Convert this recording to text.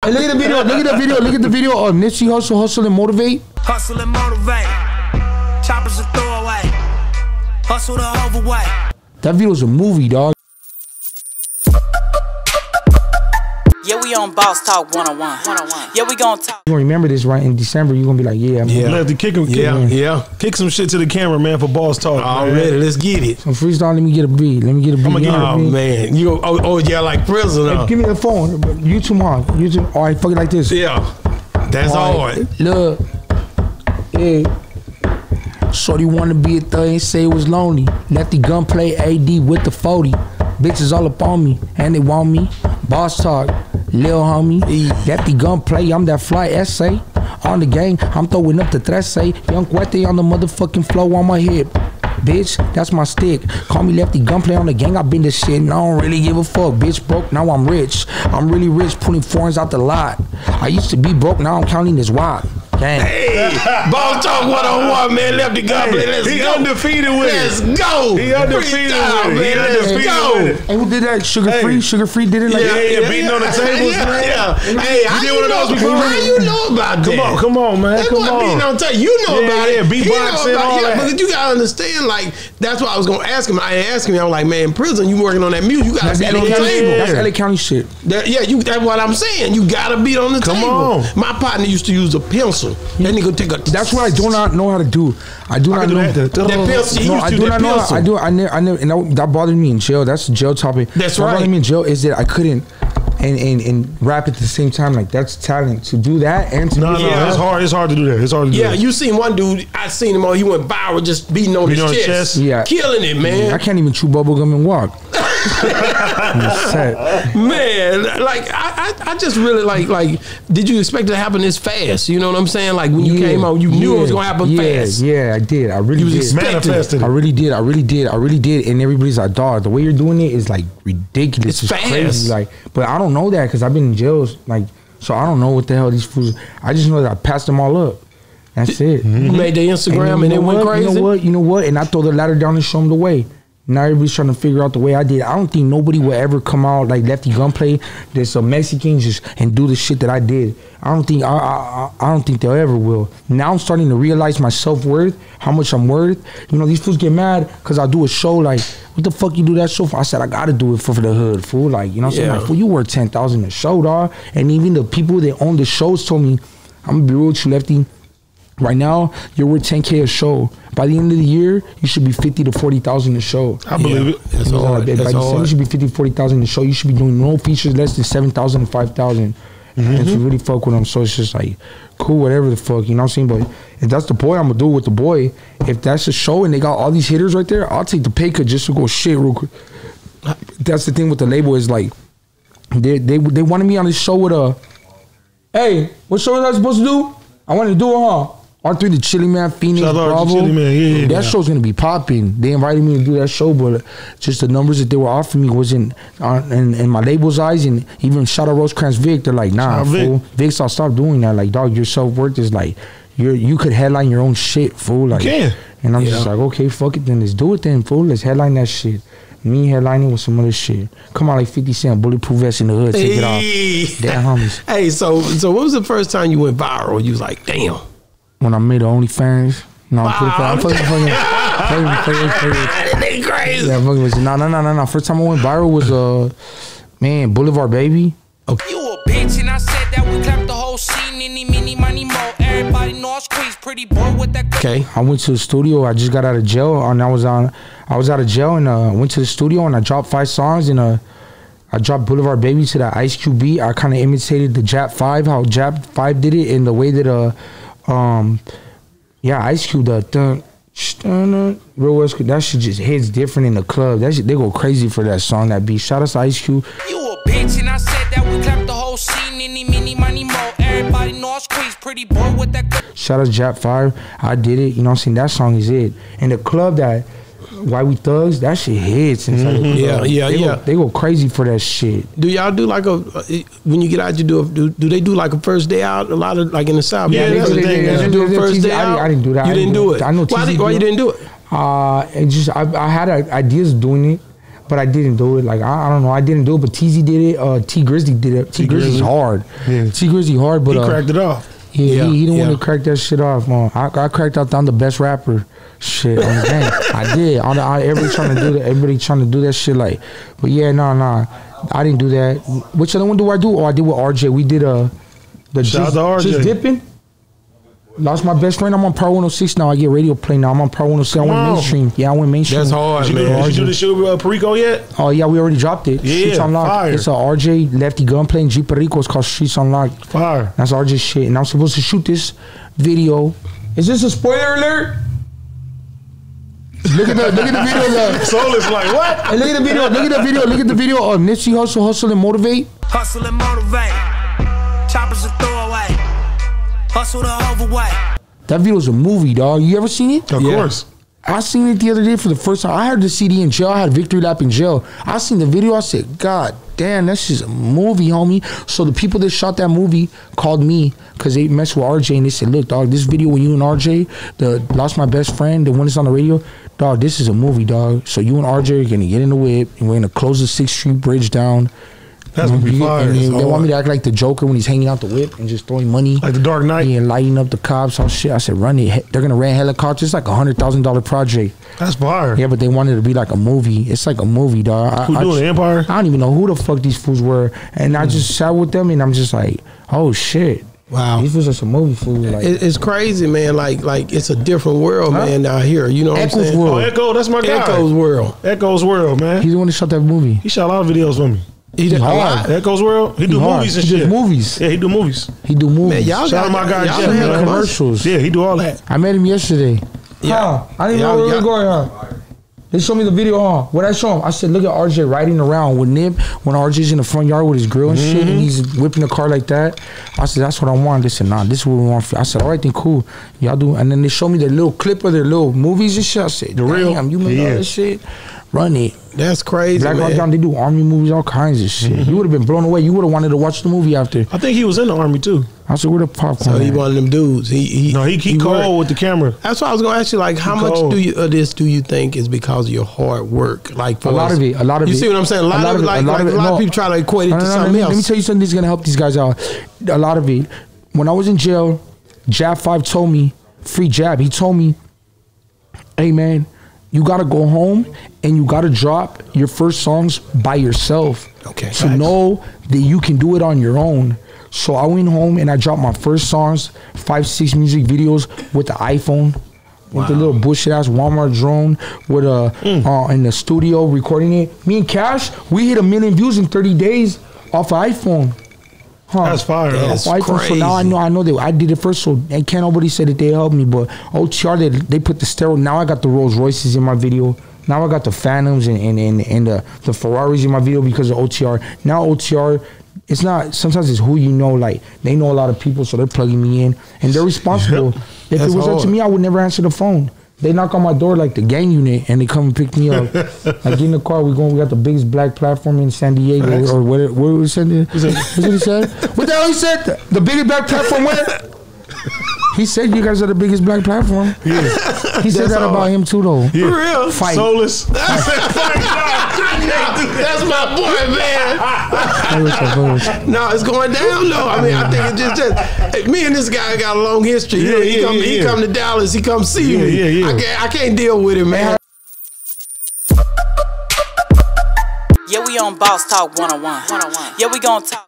Hey, look at the video. Look at the video. Look at the video of Nipsey Hustle and Motivate. Hustle and motivate. Choppers to throw away. Hustle to overweight. That video's a movie, dog. Yeah, we on Boss Talk 101. Yeah, we gonna talk. You gonna remember this right in December? You gonna be like, yeah, man. Lefty, kick him. Kick some shit to the camera, man, for Boss Talk. Already, let's get it. So freestyle. Let me get a beat. Let me get a beat. Oh man, you yeah, like prison. Hey, give me the phone. YouTube on. YouTube. All right, fuck it like this. Yeah, that's all right. Look, yeah. Shorty wanna be a thug and say it was lonely. Lefty Gunplay AD with the 40. Bitches all up on me and they want me. Boss Talk, lil homie. Lefty Gunplay, I'm that fly essay. On the gang, I'm throwing up the trece. Young Cuete on the motherfucking flow on my hip. Bitch, that's my stick. Call me Lefty Gunplay on the gang. I been this shit and I don't really give a fuck. Bitch broke, now I'm rich. I'm really rich, putting foreigns out the lot. I used to be broke, now I'm counting this wad. Dang. Hey, Boss Talk 101, man. Lefty Gunplay, let's he go. Undefeated with Let's it. go. He undefeated with it. He undefeated with it. Hey, who did that? Sugar Free? Sugar Free did it like that? Yeah, beating on the tables, man. Hey, you did one of those before? How you know about that? Come on, man. That Come boy on. beating on tape. You know about it. Beatboxing, all that. But you gotta understand, like, that's what I was gonna ask him. I asked him, I was like, man, in prison, you working on that music, you gotta beat on the table. That's LA County shit. That's what I'm saying. You gotta beat on the table. on. My partner used to use a pencil. That nigga take a. That's what I do not know how to do. I do not know that pencil. No, I do not know. I never. And that bothered me in jail. That's a jail topic. That's what right. bothered me in jail is that I couldn't and rap at the same time. Like that's talent to do that and to No, it's hard. It's hard to do that. It's hard to do that. Yeah, you seen one dude. I seen him on. He went viral just beating on his chest. Yeah, killing it, man. I can't even chew bubble gum and walk. Man, like I just really like. Did you expect it to happen this fast? You know what I'm saying? Like when you came out, you knew it was gonna happen fast. Yeah, I did. I really did. Manifested. I really did. And everybody's like, dog, the way you're doing it is like ridiculous. It's fast. crazy. Like, but I don't know that because I've been in jails. Like, so I don't know what the hell these fools. I just know that I passed them all up. That's it. You made their Instagram and it went crazy. You know what? And I throw the ladder down and show them the way. Now everybody's trying to figure out the way I did. I don't think nobody will ever come out like Lefty Gunplay. There's some Mexicans just and do the shit that I did. I don't think they'll ever will. Now I'm starting to realize my self-worth, how much I'm worth. You know, these fools get mad because I do a show like, what the fuck you do that show for? I said, I gotta do it for the hood, fool. Like, you know what I'm saying? Like, fool, you worth 10,000 a show, dog. And even the people that own the shows told me, I'm gonna be real with you, Lefty. Right now, you're worth 10K a show. By the end of the year, you should be 50 to 40,000 a show. I believe it. That's hard. By December, you should be 50 to 40,000 a show. You should be doing no features less than 7,000 and 5,000. And if you really fuck with them, so it's just like, cool, whatever the fuck, you know what I'm saying? But if that's the boy, I'm gonna do it with the boy. If that's a show and they got all these hitters right there, I'll take the pay cut just to go shit real quick. That's the thing with the label is like, they wanted me on this show with a, hey, what show was I supposed to do? I wanted to do it, huh? R3 the Chili Man, Phoenix, Bravo. Chili Man. That show's gonna be popping. They invited me to do that show, but just the numbers that they were offering me wasn't in my label's eyes. And even shout out Rosecrans Vic, they're like, nah, fool. Vic's, I'll stop doing that. Like, dog, your self-worth is like, you could headline your own shit, fool. Like, you can. And I'm just like, okay, fuck it, then let's do it then, fool. Let's headline that shit. Me headlining with some other shit. Come on, like 50 Cent, bulletproof vest in the hood, take it off. Damn homies. Hey, so what was the first time you went viral? You was like, damn. When I made the OnlyFans. No, I'm fucking. They crazy. Yeah, no. First time I went viral was man, Boulevard Baby. Okay. You a bitch and I said that we clapped the whole scene. Any, mini, money, mo. Everybody know I squeeze. Pretty boy with that. Okay. I went to the studio. I just got out of jail, and I was out of jail, and went to the studio, and I dropped 5 songs, and I dropped Boulevard Baby to that Ice Cube beat. I kind of imitated the Jap 5, how Jap 5 did it, in the way that Ice Cube, real West, that shit just hits different in the club. That shit, they go crazy for that song, that beat. Shout out to Ice Cube. You a bitch and I said that we clapped the whole scene. Any, mini, money, mo. Everybody know I squeeze. Pretty boy with that. Shout out to Jap 5. I did it. You know what I'm saying? That song is it. And the club that Why We Thugs, that shit hits inside the club. They go crazy for that shit. Do y'all do like when you get out, you do they do like a first day out? A lot of like in the South. Yeah, that's the thing. Did you do a first day out? I didn't do that. You didn't do it. I know. Why you didn't do it? I had ideas of doing it. but I didn't do it. Like I don't know, I didn't do it. But TZ did it. T Grizzly did it. T Grizzly's hard. Yeah. T Grizzly hard, but he cracked it off. Yeah, he didn't want to crack that shit off, man. I cracked out. I'm the best rapper. Shit, on the game. I did. Everybody trying to do that. Everybody trying to do that shit. Like, but yeah, nah. I didn't do that. Which other one do I do? Oh, I did with RJ. We did the shout out to RJ. Just dipping. Lost my best friend. I'm on Power 106 now. I get radio play now. I'm on Power 106. I went mainstream. Yeah, I went mainstream. That's hard, man. Did you do the shit with Perico yet? Oh yeah, we already dropped it. Yeah, Streets Unlocked. Fire. It's a RJ, Lefty, Gunplay, and G Perico. It's called Streets Unlocked. Fire. That's RJ shit. And I'm supposed to shoot this video. Is this a spoiler alert? Look at the video. Soul is like what? Hey, look at the video. Look at the video of Nipsey Hussle and Motivate. Hustle and motivate. Choppers a throwaway. Hustle the overweight. That video's a movie, dog. You ever seen it? Of course. I seen it the other day for the first time. I heard the CD in jail. I had Victory Lap in jail. I seen the video. I said, God damn, that's just a movie, homie. So the people that shot that movie called me because they messed with RJ and they said, look, dog, this video with you and RJ, the Lost My Best Friend, the one that's on the radio, dog, this is a movie, dog. So you and RJ are going to get in the whip and we're going to close the 6th Street Bridge down. That's gonna be fire. And they want me to act like the Joker when he's hanging out the whip and just throwing money. Like the Dark Knight. And lighting up the cops, all shit. I said, run it. They're gonna rent helicopters. It's like $100,000 project. That's fire. Yeah, but they wanted it to be like a movie. It's like a movie, dog. Who doing Empire? I don't even know who the fuck these fools were. And I just sat with them and I'm just like, oh shit. Wow, these was just a movie fool. Like, it's crazy, man. Like it's a different world, man. Out here, you know what I'm saying? World. Oh, Echo, that's my guy. Echo's World. Echo's World, man. He's the one that shot that movie. He shot a lot of videos for me. He did hard. Echo's World. He do movies and shit. Movies. Yeah, he do movies. He do movies. Man, y'all shout out my guy y'all Jeff. Commercials. Yeah, he do all that. I met him yesterday. Yeah, I didn't know where we were going on. They showed me the video on. What I show him, I said, look at RJ riding around with Nip when RJ's in the front yard with his grill and shit, and he's whipping the car like that. I said, that's what I want. They said, nah, this is what we want. I said, all right, then cool. Y'all do. And then they showed me the little clip of their little movies and shit. I said, the real, you make all this shit? Run it. That's crazy, Black Hawk Down, they do army movies, all kinds of shit. You would have been blown away. You would have wanted to watch the movie after. I think he was in the army too. I said, where the popcorn? So he one of them dudes. He cold with the camera. That's why I was gonna ask you, like, how much do you think is because of your hard work? Like, for a lot of it. You see what I'm saying? A lot of people try to equate it to something else. Let me tell you something that's gonna help these guys out. A lot of it. When I was in jail, Jab 5 told me, free Jab. He told me, hey man, you gotta go home and you gotta drop your first songs by yourself. Okay. To know that you can do it on your own. So I went home and I dropped my first songs, 5-6 music videos with the iPhone, with the little bullshit ass Walmart drone, with in the studio recording it. Me and Cash, we hit 1 million views in 30 days off of iPhone. That's fire. That's crazy. So now I know that I did it first. So and can't nobody say that they helped me, but OTR they put the steroid. Now I got the Rolls Royces in my video. Now I got the Phantoms and the Ferraris in my video because of OTR. Now OTR, it's not. Sometimes it's who you know. Like they know a lot of people, so they're plugging me in and they're responsible. If it was up to me, I would never answer the phone. They knock on my door like the gang unit and they come and pick me up. Like get in the car, we got the biggest black platform in San Diego or where we said it. That's what he said. What the hell he said? The biggest black platform where? He said you guys are the biggest black platform. Yeah. He said that about him too though. Yeah. For real? Fight. Soulless. That's my boy, man. No, it's going down though. I mean, I think it's just me and this guy got a long history. He come to Dallas, he come see me. I can't deal with him, man. Yeah, we on Boss Talk 101. Yeah, we gonna talk.